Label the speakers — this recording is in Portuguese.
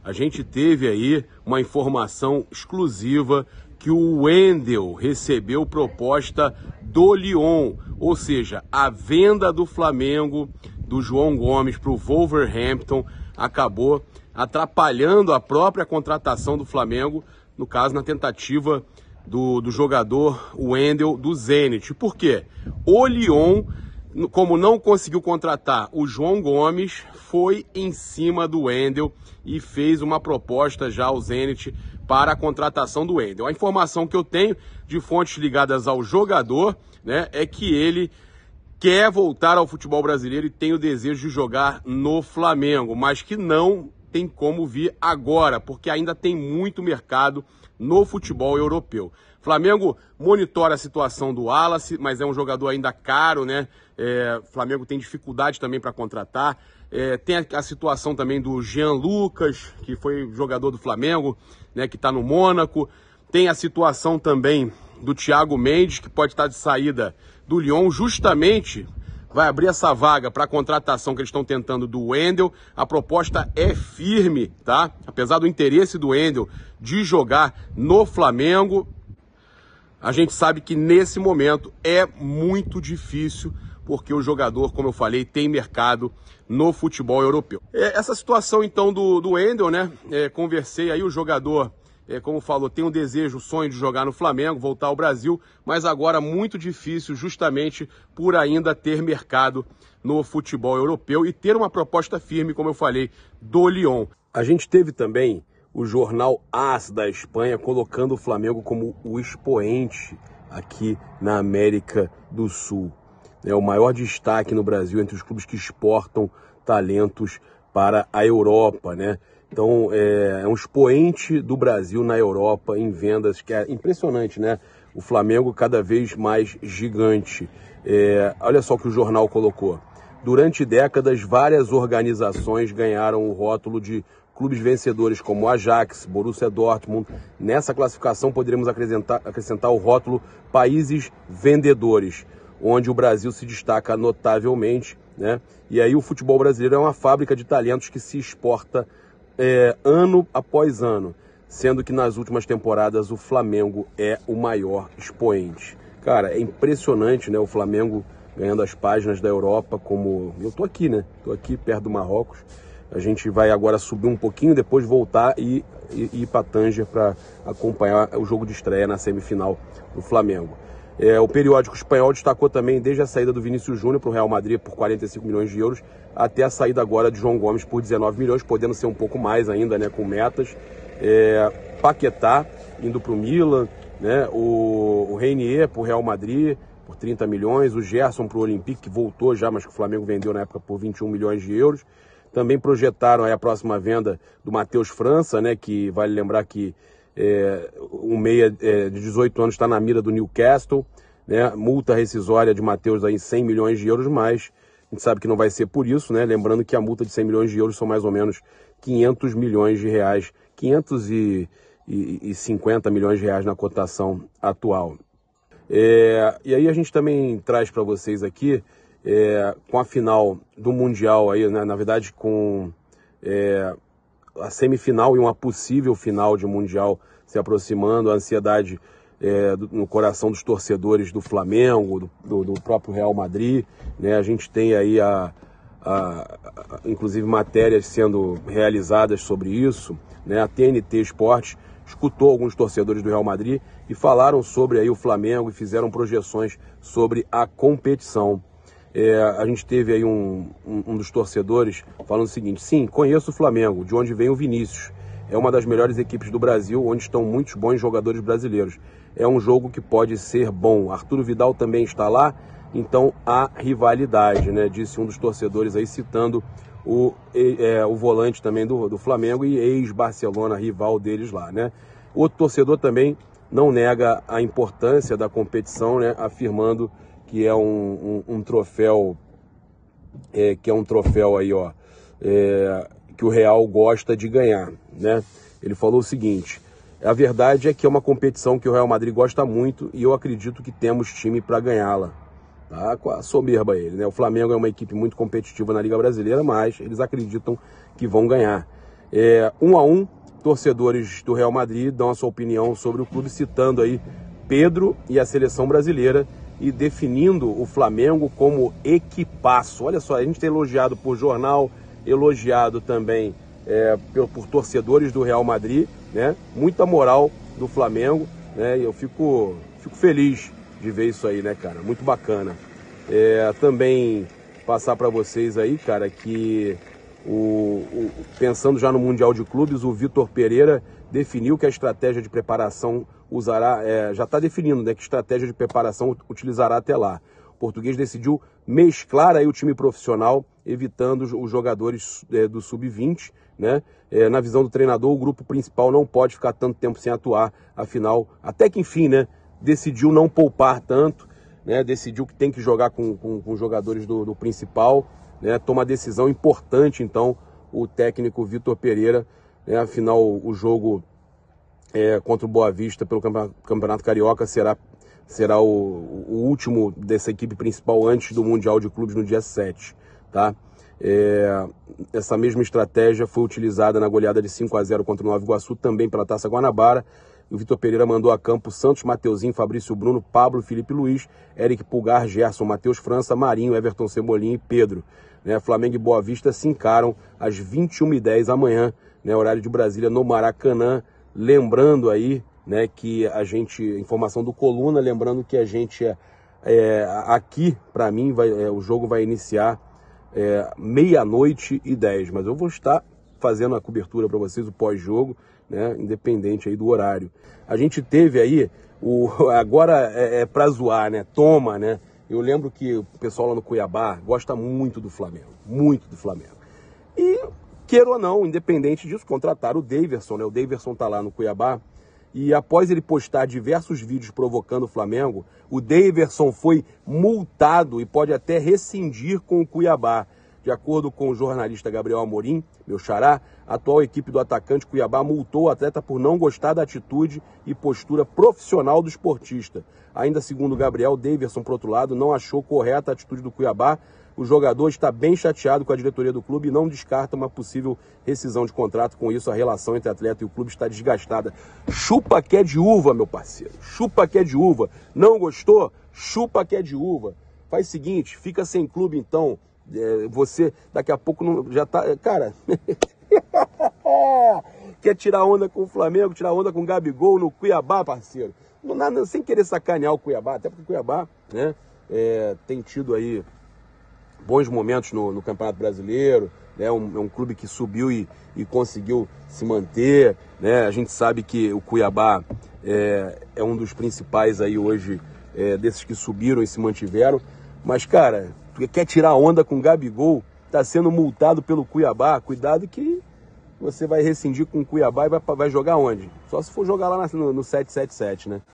Speaker 1: a gente teve aí uma informação exclusiva que o Wendel recebeu proposta do Lyon, ou seja, a venda do Flamengo, do João Gomes para o Wolverhampton, acabou atrapalhando a própria contratação do Flamengo, no caso na tentativa do jogador Wendel do Zenit. Por quê? O Lyon, como não conseguiu contratar o João Gomes, foi em cima do Wendel e fez uma proposta já ao Zenit para a contratação do Wendel. A informação que eu tenho de fontes ligadas ao jogador, né, é que ele quer voltar ao futebol brasileiro e tem o desejo de jogar no Flamengo, mas que não tem como vir agora, porque ainda tem muito mercado no futebol europeu. Flamengo monitora a situação do Wallace, mas é um jogador ainda caro, né? Flamengo tem dificuldade também para contratar. Tem a situação também do Jean Lucas, que foi jogador do Flamengo, né, que está no Mônaco. Tem a situação também do Thiago Mendes, que pode estar de saída do Lyon, justamente vai abrir essa vaga para a contratação que eles estão tentando do Wendel. A proposta é firme, tá? Apesar do interesse do Wendel de jogar no Flamengo, a gente sabe que nesse momento é muito difícil, porque o jogador, como eu falei, tem mercado no futebol europeu. Essa situação então do Wendel, né? Conversei aí, o jogador, como falou, tem um desejo, sonho de jogar no Flamengo, voltar ao Brasil, mas agora muito difícil justamente por ainda ter mercado no futebol europeu e ter uma proposta firme, como eu falei, do Lyon. A gente teve também o jornal AS da Espanha colocando o Flamengo como o expoente aqui na América do Sul. É o maior destaque no Brasil entre os clubes que exportam talentos para a Europa, né? Então, é um expoente do Brasil na Europa em vendas, que é impressionante, né? O Flamengo cada vez mais gigante. Olha só o que o jornal colocou. Durante décadas, várias organizações ganharam o rótulo de clubes vencedores, como Ajax, Borussia Dortmund. Nessa classificação, poderíamos acrescentar o rótulo Países Vendedores, onde o Brasil se destaca notavelmente, né? E aí o futebol brasileiro é uma fábrica de talentos que se exporta ano após ano, sendo que nas últimas temporadas o Flamengo é o maior expoente. Cara, é impressionante, né? O Flamengo ganhando as páginas da Europa, como eu tô aqui, né? Tô aqui perto do Marrocos. A gente vai agora subir um pouquinho, depois voltar e ir para Tanger para acompanhar o jogo de estreia na semifinal do Flamengo. O periódico espanhol destacou também desde a saída do Vinícius Júnior para o Real Madrid por 45 milhões de euros até a saída agora de João Gomes por 19 milhões, podendo ser um pouco mais ainda, né, com metas. Paquetá indo para o Milan, né, o Reinier para o Real Madrid por 30 milhões, o Gerson para o Olympique, que voltou já, mas que o Flamengo vendeu na época por 21 milhões de euros. Também projetaram aí a próxima venda do Matheus França, né, que vale lembrar que um meia de 18 anos está na mira do Newcastle, né? Multa rescisória de Matheus aí em 100 milhões de euros, mas a gente sabe que não vai ser por isso, né? Lembrando que a multa de 100 milhões de euros são mais ou menos 500 milhões de reais, 550 milhões de reais na cotação atual. E aí a gente também traz para vocês aqui, com a final do Mundial, aí, né? Na verdade com a semifinal e uma possível final de Mundial se aproximando, a ansiedade no coração dos torcedores do Flamengo, do próprio Real Madrid, né? A gente tem aí inclusive matérias sendo realizadas sobre isso, né? A TNT Esportes escutou alguns torcedores do Real Madrid e falaram sobre aí o Flamengo e fizeram projeções sobre a competição. A gente teve aí um dos torcedores falando o seguinte: sim, conheço o Flamengo, de onde vem o Vinícius. É uma das melhores equipes do Brasil, onde estão muitos bons jogadores brasileiros. É um jogo que pode ser bom. Arturo Vidal também está lá, então há rivalidade, né? Disse um dos torcedores aí, citando o volante também do Flamengo e ex-Barcelona, rival deles lá, né? Outro torcedor também não nega a importância da competição, né? Afirmando que é um troféu, aí, ó, que o Real gosta de ganhar, né? Ele falou o seguinte: a verdade é que é uma competição que o Real Madrid gosta muito e eu acredito que temos time para ganhá-la. Tá? Com a soberba ele, né? O Flamengo é uma equipe muito competitiva na Liga Brasileira, mas eles acreditam que vão ganhar. 1-1, torcedores do Real Madrid dão a sua opinião sobre o clube, citando aí Pedro e a seleção brasileira e definindo o Flamengo como equipaço. Olha só, a gente tem elogiado por jornal, elogiado também por torcedores do Real Madrid, né? Muita moral do Flamengo, né? E eu fico feliz de ver isso aí, né, cara? Muito bacana. Também passar para vocês aí, cara, que pensando já no Mundial de Clubes, o Vitor Pereira definiu que a estratégia de preparação usará, já está definindo, né, que estratégia de preparação utilizará até lá. O português decidiu mesclar aí o time profissional, evitando os jogadores do sub-20, né? Na visão do treinador, o grupo principal não pode ficar tanto tempo sem atuar, afinal, até que enfim, né, decidiu não poupar tanto, né, decidiu que tem que jogar com os jogadores do principal, né, toma a decisão importante, então, o técnico Vitor Pereira, né, afinal, o jogo contra o Boa Vista pelo Campeonato Carioca será o último dessa equipe principal antes do Mundial de Clubes no dia 7, tá? Essa mesma estratégia foi utilizada na goleada de 5-0 contra o Nova Iguaçu, também pela Taça Guanabara. O Vitor Pereira mandou a campo Santos, Mateuzinho, Fabrício Bruno, Pablo, Felipe Luiz, Eric Pulgar, Gerson, Matheus França, Marinho, Everton Cebolinha e Pedro. Né, Flamengo e Boa Vista se encaram às 21h10 amanhã, né, horário de Brasília, no Maracanã. Lembrando aí, né, que informação do Coluna, lembrando que a gente aqui, para mim, o jogo vai iniciar 00h10, mas eu vou estar fazendo a cobertura para vocês, o pós-jogo, né, independente aí do horário. A gente teve aí, agora para zoar, né, toma, né, eu lembro que o pessoal lá no Cuiabá gosta muito do Flamengo, e queira ou não, independente disso, contrataram o Daverson, né, o Daverson tá lá no Cuiabá, e após ele postar diversos vídeos provocando o Flamengo, o Daverson foi multado e pode até rescindir com o Cuiabá. De acordo com o jornalista Gabriel Amorim, meu xará, a atual equipe do atacante Cuiabá multou o atleta por não gostar da atitude e postura profissional do esportista. Ainda segundo o Gabriel, Daverson, por outro lado, não achou correta a atitude do Cuiabá. O jogador está bem chateado com a diretoria do clube e não descarta uma possível rescisão de contrato. Com isso, a relação entre atleta e o clube está desgastada. Chupa que é de uva, meu parceiro. Chupa que é de uva. Não gostou? Chupa que é de uva. Faz o seguinte, fica sem clube então. Você daqui a pouco não, já tá... Cara... Quer tirar onda com o Flamengo, tirar onda com o Gabigol no Cuiabá, parceiro. Não, nada, sem querer sacanear o Cuiabá, até porque o Cuiabá, né, tem tido aí bons momentos no Campeonato Brasileiro, né, um clube que subiu e conseguiu se manter, né, a gente sabe que o Cuiabá é um dos principais aí hoje, desses que subiram e se mantiveram, mas cara, tu quer tirar onda com o Gabigol, tá sendo multado pelo Cuiabá, cuidado que você vai rescindir com o Cuiabá e vai jogar onde? Só se for jogar lá no 777, né?